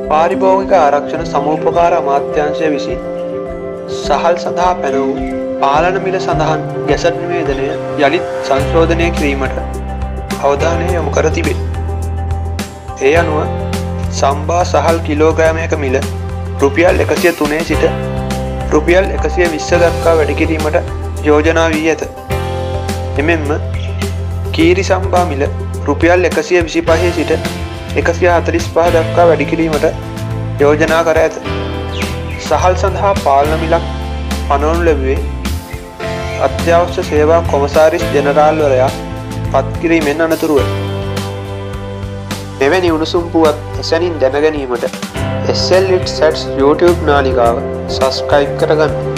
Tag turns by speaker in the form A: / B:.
A: පාරිභෝගික ආරක්ෂණ සමූපකාර අමාත්‍යාංශය විසින් සහල් සඳහා පැන වූ පාලන මිල සඳහන් ගැසට් නිවේදනය යළිත් සංශෝධනය කිරීමට අවධානය යොමු කර තිබේ. ඒ අනුව සම්බා සහල් කිලෝග්‍රෑමයක මිල රුපියල් 103 සිට රුපියල් 120 දක්වා වැඩි කිරීමට යෝජනා වී ඇත. එමෙන්ම කීරි සම්බා මිල රුපියල් 125 සිට 145 දක්වා වැඩි කිරීමට යෝජනා කර ඇත. සහල් සඳහා පාලන මිලක් පනවනු ලැබුවේ අත්‍යවශ්‍ය සේවා කොමසාරිස් ජෙනරාල්වරයා පත් කිරීමෙන් අනතුරුව. මෙවැනි උණුසුම් පුවත් එසැනින් දැන ගැනීමට SL It Sats YouTube නාලිකාව සබ්ස්ක්‍රයිබ් කරගන්න.